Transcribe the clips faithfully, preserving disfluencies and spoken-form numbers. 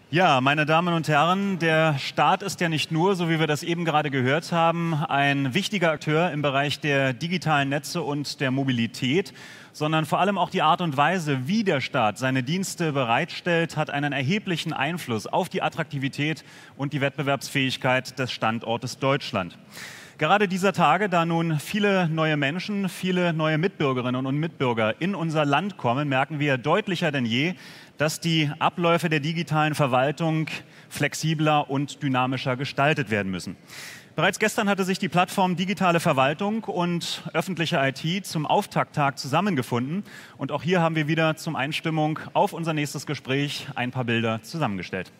Ja, meine Damen und Herren, der Staat ist ja nicht nur, so wie wir das eben gerade gehört haben, ein wichtiger Akteur im Bereich der digitalen Netze und der Mobilität, sondern vor allem auch die Art und Weise, wie der Staat seine Dienste bereitstellt, hat einen erheblichen Einfluss auf die Attraktivität und die Wettbewerbsfähigkeit des Standortes Deutschland. Gerade dieser Tage, da nun viele neue Menschen, viele neue Mitbürgerinnen und Mitbürger in unser Land kommen, merken wir deutlicher denn je, dass die Abläufe der digitalen Verwaltung flexibler und dynamischer gestaltet werden müssen. Bereits gestern hatte sich die Plattform Digitale Verwaltung und öffentliche I T zum Auftakttag zusammengefunden. Und auch hier haben wir wieder zum Einstimmung auf unser nächstes Gespräch ein paar Bilder zusammengestellt.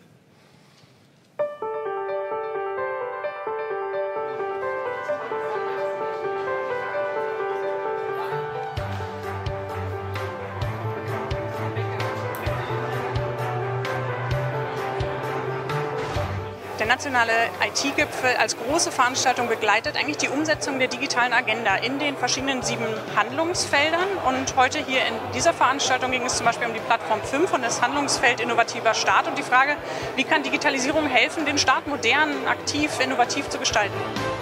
Der nationale I T-Gipfel als große Veranstaltung begleitet eigentlich die Umsetzung der digitalen Agenda in den verschiedenen sieben Handlungsfeldern. Und heute hier in dieser Veranstaltung ging es zum Beispiel um die Plattform fünf und das Handlungsfeld innovativer Staat und die Frage, wie kann Digitalisierung helfen, den Staat modern, aktiv, innovativ zu gestalten.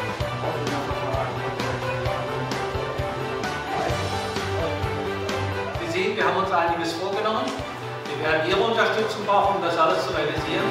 Sie sehen, wir haben uns einiges vorgenommen. Wir werden Ihre Unterstützung brauchen, um das alles zu realisieren.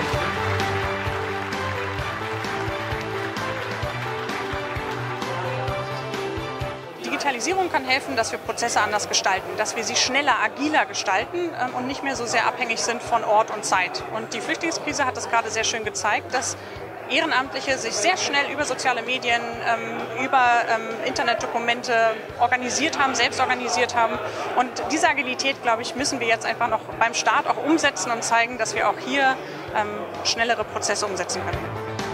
Digitalisierung kann helfen, dass wir Prozesse anders gestalten, dass wir sie schneller, agiler gestalten und nicht mehr so sehr abhängig sind von Ort und Zeit. Und die Flüchtlingskrise hat das gerade sehr schön gezeigt, dass Ehrenamtliche sich sehr schnell über soziale Medien, über Internetdokumente organisiert haben, selbst organisiert haben. Und diese Agilität, glaube ich, müssen wir jetzt einfach noch beim Staat auch umsetzen und zeigen, dass wir auch hier schnellere Prozesse umsetzen können.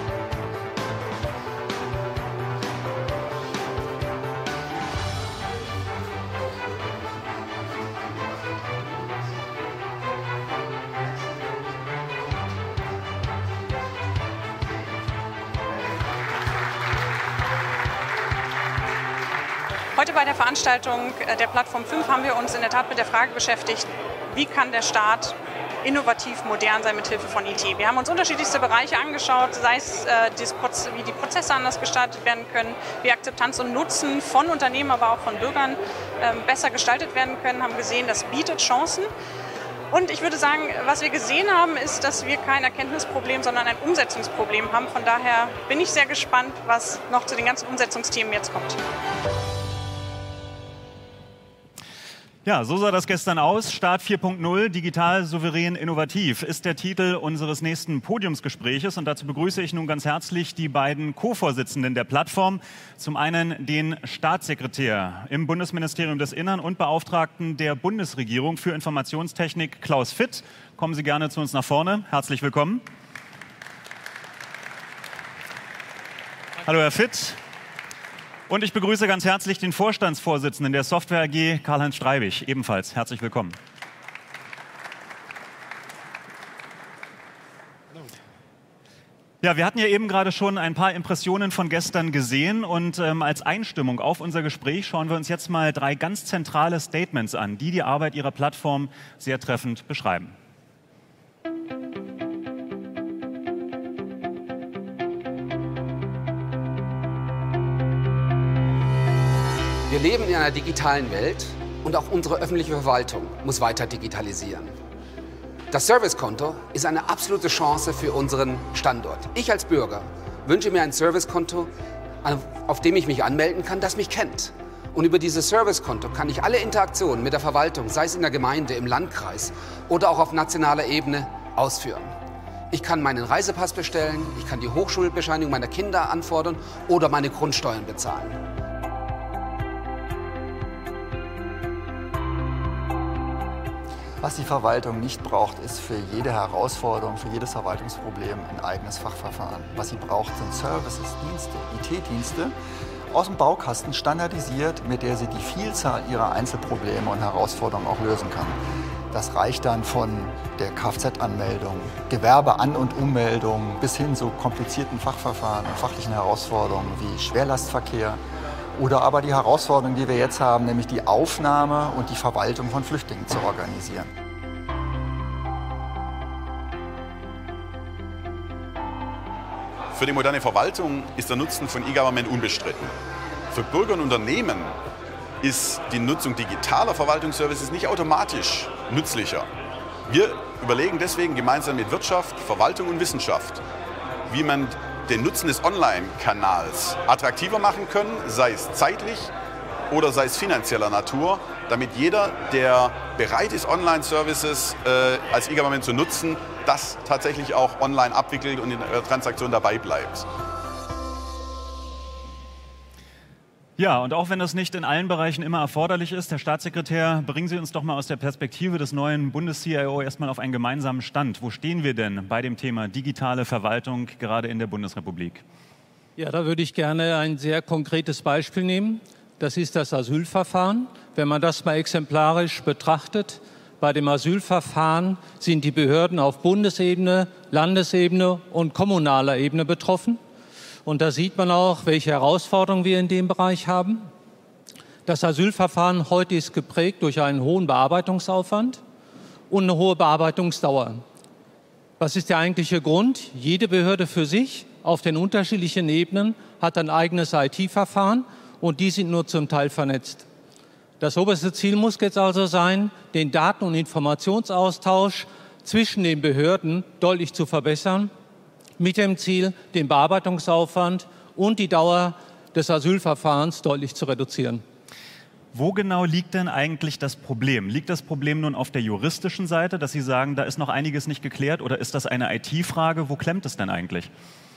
Heute bei der Veranstaltung der Plattform fünf haben wir uns in der Tat mit der Frage beschäftigt, wie kann der Staat innovativ, modern sein mit Hilfe von I T. Wir haben uns unterschiedlichste Bereiche angeschaut, sei es äh, wie die Prozesse anders gestaltet werden können, wie Akzeptanz und Nutzen von Unternehmen, aber auch von Bürgern äh, besser gestaltet werden können, haben gesehen, das bietet Chancen. Und ich würde sagen, was wir gesehen haben, ist, dass wir kein Erkenntnisproblem, sondern ein Umsetzungsproblem haben. Von daher bin ich sehr gespannt, was noch zu den ganzen Umsetzungsthemen jetzt kommt. Ja, so sah das gestern aus. Staat vier Punkt null, digital, souverän, innovativ ist der Titel unseres nächsten Podiumsgespräches. Und dazu begrüße ich nun ganz herzlich die beiden Co-Vorsitzenden der Plattform. Zum einen den Staatssekretär im Bundesministerium des Innern und Beauftragten der Bundesregierung für Informationstechnik, Klaus Fitt. Kommen Sie gerne zu uns nach vorne. Herzlich willkommen. Hallo, Herr Fitt. Und ich begrüße ganz herzlich den Vorstandsvorsitzenden der Software A G, Karl-Heinz Streibig, ebenfalls herzlich willkommen. Ja, wir hatten ja eben gerade schon ein paar Impressionen von gestern gesehen und ähm, als Einstimmung auf unser Gespräch schauen wir uns jetzt mal drei ganz zentrale Statements an, die die Arbeit Ihrer Plattform sehr treffend beschreiben. Wir leben in einer digitalen Welt und auch unsere öffentliche Verwaltung muss weiter digitalisieren. Das Servicekonto ist eine absolute Chance für unseren Standort. Ich als Bürger wünsche mir ein Servicekonto, auf dem ich mich anmelden kann, das mich kennt. Und über dieses Servicekonto kann ich alle Interaktionen mit der Verwaltung, sei es in der Gemeinde, im Landkreis oder auch auf nationaler Ebene, ausführen. Ich kann meinen Reisepass bestellen, ich kann die Hochschulbescheinigung meiner Kinder anfordern oder meine Grundsteuern bezahlen. Was die Verwaltung nicht braucht, ist für jede Herausforderung, für jedes Verwaltungsproblem ein eigenes Fachverfahren. Was sie braucht, sind Services, Dienste, I T-Dienste aus dem Baukasten standardisiert, mit der sie die Vielzahl ihrer Einzelprobleme und Herausforderungen auch lösen kann. Das reicht dann von der Kfz-Anmeldung, Gewerbean- und Ummeldung bis hin zu komplizierten Fachverfahren und fachlichen Herausforderungen wie Schwerlastverkehr. Oder aber die Herausforderung, die wir jetzt haben, nämlich die Aufnahme und die Verwaltung von Flüchtlingen zu organisieren. Für die moderne Verwaltung ist der Nutzen von E-Government unbestritten. Für Bürger und Unternehmen ist die Nutzung digitaler Verwaltungsservices nicht automatisch nützlicher. Wir überlegen deswegen gemeinsam mit Wirtschaft, Verwaltung und Wissenschaft, wie man den Nutzen des Online-Kanals attraktiver machen kann, sei es zeitlich oder sei es finanzieller Natur, damit jeder, der bereit ist, Online-Services äh, als E-Government zu nutzen, das tatsächlich auch online abwickelt und in der Transaktion dabei bleibt. Ja, und auch wenn das nicht in allen Bereichen immer erforderlich ist, Herr Staatssekretär, bringen Sie uns doch mal aus der Perspektive des neuen Bundes-C I O erstmal auf einen gemeinsamen Stand. Wo stehen wir denn bei dem Thema digitale Verwaltung gerade in der Bundesrepublik? Ja, da würde ich gerne ein sehr konkretes Beispiel nehmen. Das ist das Asylverfahren. Wenn man das mal exemplarisch betrachtet, bei dem Asylverfahren sind die Behörden auf Bundesebene, Landesebene und kommunaler Ebene betroffen. Und da sieht man auch, welche Herausforderungen wir in dem Bereich haben. Das Asylverfahren heute ist geprägt durch einen hohen Bearbeitungsaufwand und eine hohe Bearbeitungsdauer. Was ist der eigentliche Grund? Jede Behörde für sich auf den unterschiedlichen Ebenen hat ein eigenes I T-Verfahren und die sind nur zum Teil vernetzt. Das oberste Ziel muss jetzt also sein, den Daten- und Informationsaustausch zwischen den Behörden deutlich zu verbessern, mit dem Ziel, den Bearbeitungsaufwand und die Dauer des Asylverfahrens deutlich zu reduzieren. Wo genau liegt denn eigentlich das Problem? Liegt das Problem nun auf der juristischen Seite, dass Sie sagen, da ist noch einiges nicht geklärt, oder ist das eine I T-Frage? Wo klemmt es denn eigentlich?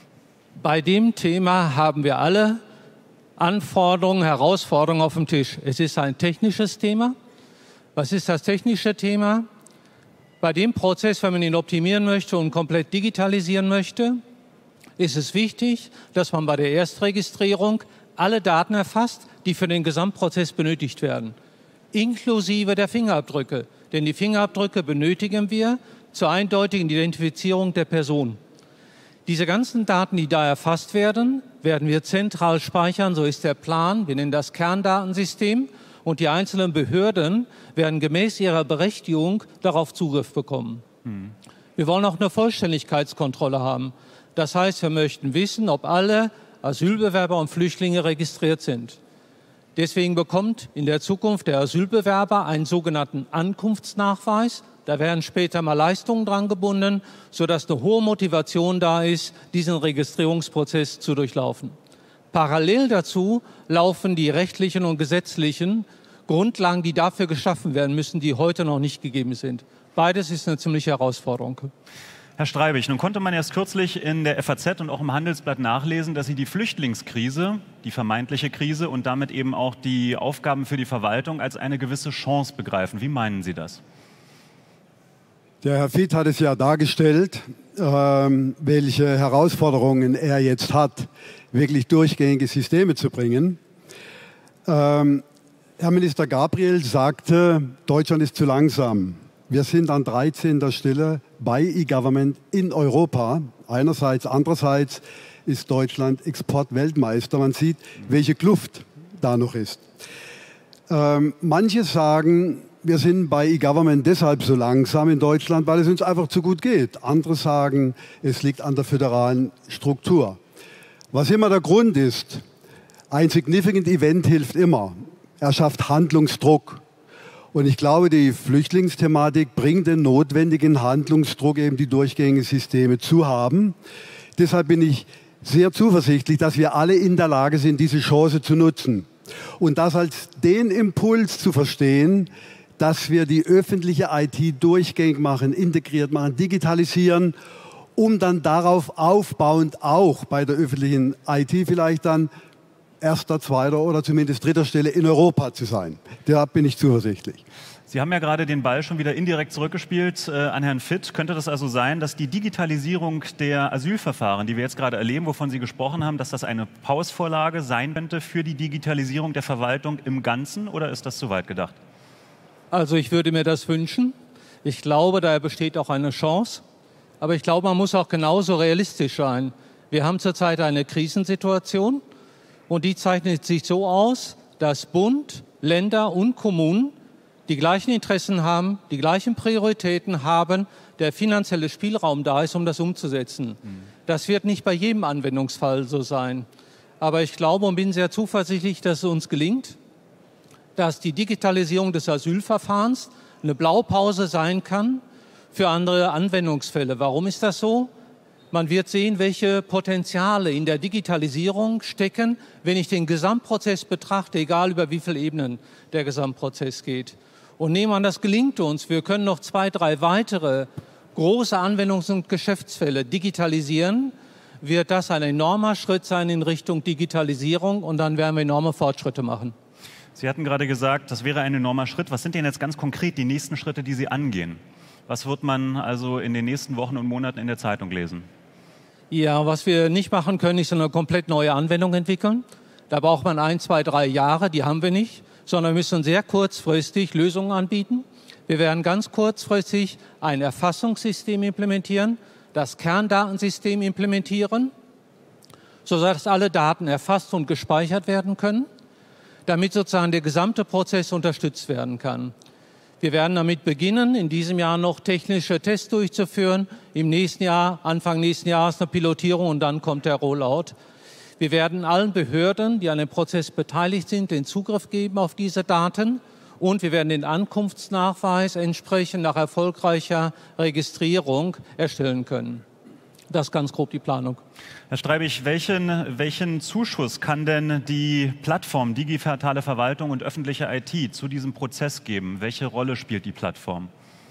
Bei dem Thema haben wir alle Anforderungen, Herausforderungen auf dem Tisch. Es ist ein technisches Thema. Was ist das technische Thema? Bei dem Prozess, wenn man ihn optimieren möchte und komplett digitalisieren möchte, ist es wichtig, dass man bei der Erstregistrierung alle Daten erfasst, die für den Gesamtprozess benötigt werden, inklusive der Fingerabdrücke. Denn die Fingerabdrücke benötigen wir zur eindeutigen Identifizierung der Person. Diese ganzen Daten, die da erfasst werden, werden wir zentral speichern, so ist der Plan. Wir nennen das Kerndatensystem. Und die einzelnen Behörden werden gemäß ihrer Berechtigung darauf Zugriff bekommen. Hm. Wir wollen auch eine Vollständigkeitskontrolle haben. Das heißt, wir möchten wissen, ob alle Asylbewerber und Flüchtlinge registriert sind. Deswegen bekommt in der Zukunft der Asylbewerber einen sogenannten Ankunftsnachweis. Da werden später mal Leistungen dran gebunden, sodass eine hohe Motivation da ist, diesen Registrierungsprozess zu durchlaufen. Parallel dazu laufen die rechtlichen und gesetzlichen Grundlagen, die dafür geschaffen werden müssen, die heute noch nicht gegeben sind. Beides ist eine ziemliche Herausforderung. Herr Streibig, nun konnte man erst kürzlich in der F A Z und auch im Handelsblatt nachlesen, dass Sie die Flüchtlingskrise, die vermeintliche Krise und damit eben auch die Aufgaben für die Verwaltung als eine gewisse Chance begreifen. Wie meinen Sie das? Der Herr Fied hat es ja dargestellt, ähm, welche Herausforderungen er jetzt hat, wirklich durchgängige Systeme zu bringen. Ähm, Herr Minister Gabriel sagte, Deutschland ist zu langsam. Wir sind an dreizehnter Stelle bei E-Government in Europa. Einerseits, andererseits ist Deutschland Exportweltmeister. Man sieht, welche Kluft da noch ist. Ähm, manche sagen, wir sind bei E-Government deshalb so langsam in Deutschland, weil es uns einfach zu gut geht. Andere sagen, es liegt an der föderalen Struktur. Was immer der Grund ist, ein Significant Event hilft immer. Er schafft Handlungsdruck. Und ich glaube, die Flüchtlingsthematik bringt den notwendigen Handlungsdruck, eben die durchgängigen Systeme zu haben. Deshalb bin ich sehr zuversichtlich, dass wir alle in der Lage sind, diese Chance zu nutzen. Und das als den Impuls zu verstehen, dass wir die öffentliche I T durchgängig machen, integriert machen, digitalisieren, um dann darauf aufbauend auch bei der öffentlichen I T vielleicht dann erster, zweiter oder zumindest dritter Stelle in Europa zu sein. Da bin ich zuversichtlich. Sie haben ja gerade den Ball schon wieder indirekt zurückgespielt äh, an Herrn Fitt. Könnte das also sein, dass die Digitalisierung der Asylverfahren, die wir jetzt gerade erleben, wovon Sie gesprochen haben, dass das eine Pausvorlage sein könnte für die Digitalisierung der Verwaltung im Ganzen, oder ist das zu weit gedacht? Also ich würde mir das wünschen. Ich glaube, da besteht auch eine Chance. Aber ich glaube, man muss auch genauso realistisch sein. Wir haben zurzeit eine Krisensituation und die zeichnet sich so aus, dass Bund, Länder und Kommunen die gleichen Interessen haben, die gleichen Prioritäten haben, der finanzielle Spielraum da ist, um das umzusetzen. Mhm. Das wird nicht bei jedem Anwendungsfall so sein. Aber ich glaube und bin sehr zuversichtlich, dass es uns gelingt, dass die Digitalisierung des Asylverfahrens eine Blaupause sein kann für andere Anwendungsfälle. Warum ist das so? Man wird sehen, welche Potenziale in der Digitalisierung stecken, wenn ich den Gesamtprozess betrachte, egal über wie viele Ebenen der Gesamtprozess geht. Und nehmen an, das gelingt uns. Wir können noch zwei, drei weitere große Anwendungs- und Geschäftsfälle digitalisieren, wird das ein enormer Schritt sein in Richtung Digitalisierung und dann werden wir enorme Fortschritte machen. Sie hatten gerade gesagt, das wäre ein enormer Schritt. Was sind denn jetzt ganz konkret die nächsten Schritte, die Sie angehen? Was wird man also in den nächsten Wochen und Monaten in der Zeitung lesen? Ja, was wir nicht machen können, ist eine komplett neue Anwendung entwickeln. Da braucht man ein, zwei, drei Jahre, die haben wir nicht, sondern wir müssen sehr kurzfristig Lösungen anbieten. Wir werden ganz kurzfristig ein Erfassungssystem implementieren, das Kerndatensystem implementieren, sodass alle Daten erfasst und gespeichert werden können, damit sozusagen der gesamte Prozess unterstützt werden kann. Wir werden damit beginnen, in diesem Jahr noch technische Tests durchzuführen, im nächsten Jahr, Anfang nächsten Jahres eine Pilotierung und dann kommt der Rollout. Wir werden allen Behörden, die an dem Prozess beteiligt sind, den Zugriff geben auf diese Daten. Und wir werden den Ankunftsnachweis entsprechend nach erfolgreicher Registrierung erstellen können. Das ist ganz grob die Planung. Herr Streibig, welchen, welchen Zuschuss kann denn die Plattform Digitale Verwaltung und öffentliche I T zu diesem Prozess geben? Welche Rolle spielt die Plattform?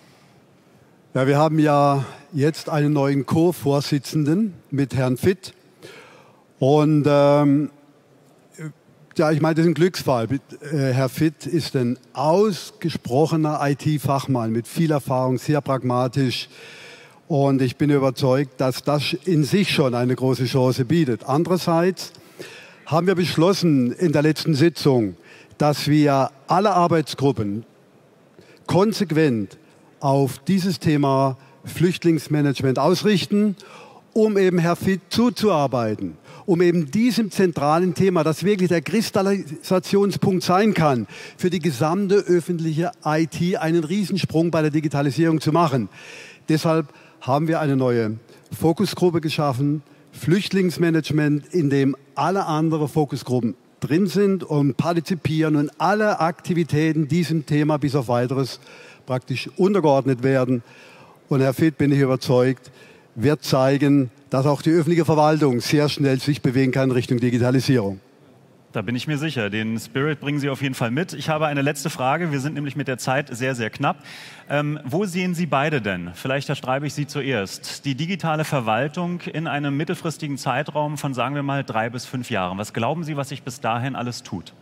Ja, wir haben ja jetzt einen neuen Co-Vorsitzenden mit Herrn Fitt. Und ähm, ja, ich meine, das ist ein Glücksfall. Herr Fitt ist ein ausgesprochener I T-Fachmann mit viel Erfahrung, sehr pragmatisch. Und ich bin überzeugt, dass das in sich schon eine große Chance bietet. Andererseits haben wir beschlossen in der letzten Sitzung, dass wir alle Arbeitsgruppen konsequent auf dieses Thema Flüchtlingsmanagement ausrichten, um eben Herr Fitt zuzuarbeiten. Um eben diesem zentralen Thema, das wirklich der Kristallisationspunkt sein kann, für die gesamte öffentliche I T einen Riesensprung bei der Digitalisierung zu machen. Deshalb haben wir eine neue Fokusgruppe geschaffen, Flüchtlingsmanagement, in dem alle anderen Fokusgruppen drin sind und partizipieren und alle Aktivitäten diesem Thema bis auf Weiteres praktisch untergeordnet werden. Und Herr Fitt, bin ich überzeugt, wird zeigen, dass auch die öffentliche Verwaltung sehr schnell sich bewegen kann in Richtung Digitalisierung. Da bin ich mir sicher. Den Spirit bringen Sie auf jeden Fall mit. Ich habe eine letzte Frage. Wir sind nämlich mit der Zeit sehr, sehr knapp. Ähm, wo sehen Sie beide denn? Vielleicht, Herr Streibig, Sie zuerst. Die digitale Verwaltung in einem mittelfristigen Zeitraum von, sagen wir mal, drei bis fünf Jahren. Was glauben Sie, was sich bis dahin alles tut?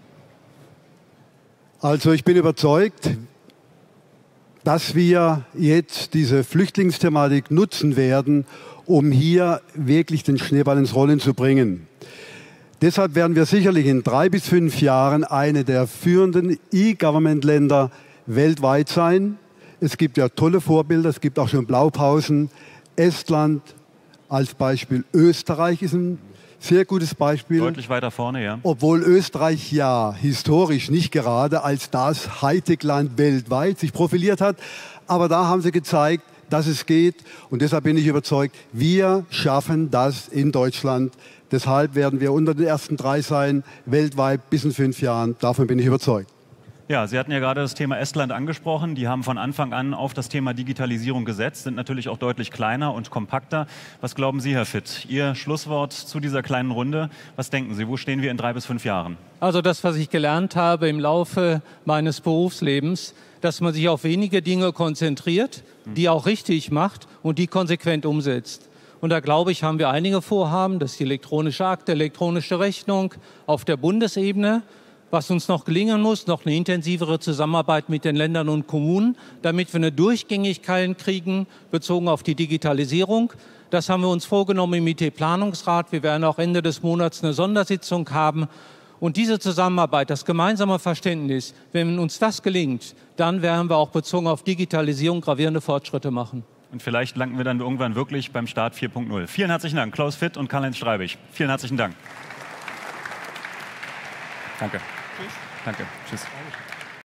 Also ich bin überzeugt, dass wir jetzt diese Flüchtlingsthematik nutzen werden, um hier wirklich den Schneeball ins Rollen zu bringen. Deshalb werden wir sicherlich in drei bis fünf Jahren eine der führenden E-Government-Länder weltweit sein. Es gibt ja tolle Vorbilder, es gibt auch schon Blaupausen. Estland als Beispiel, Österreich ist ein sehr gutes Beispiel. Deutlich weiter vorne, ja. Obwohl Österreich ja historisch nicht gerade als das Hightech-Land weltweit sich profiliert hat. Aber da haben sie gezeigt, dass es geht. Und deshalb bin ich überzeugt, wir schaffen das in Deutschland. Deshalb werden wir unter den ersten drei sein, weltweit bis in fünf Jahren. Davon bin ich überzeugt. Ja, Sie hatten ja gerade das Thema Estland angesprochen. Die haben von Anfang an auf das Thema Digitalisierung gesetzt, sind natürlich auch deutlich kleiner und kompakter. Was glauben Sie, Herr Fitt? Ihr Schlusswort zu dieser kleinen Runde. Was denken Sie, wo stehen wir in drei bis fünf Jahren? Also das, was ich gelernt habe im Laufe meines Berufslebens, dass man sich auf wenige Dinge konzentriert, die auch richtig macht und die konsequent umsetzt. Und da glaube ich, haben wir einige Vorhaben. Das ist die elektronische Akte, elektronische Rechnung auf der Bundesebene. Was uns noch gelingen muss, noch eine intensivere Zusammenarbeit mit den Ländern und Kommunen, damit wir eine Durchgängigkeit kriegen, bezogen auf die Digitalisierung. Das haben wir uns vorgenommen im I T-Planungsrat. Wir werden auch Ende des Monats eine Sondersitzung haben. Und diese Zusammenarbeit, das gemeinsame Verständnis, wenn uns das gelingt, dann werden wir auch bezogen auf Digitalisierung gravierende Fortschritte machen. Und vielleicht landen wir dann irgendwann wirklich beim Start vier Punkt null. Vielen herzlichen Dank, Klaus Fitt und Karl-Heinz Streibig. Vielen herzlichen Dank. Danke. Tschüss. Danke. Tschüss.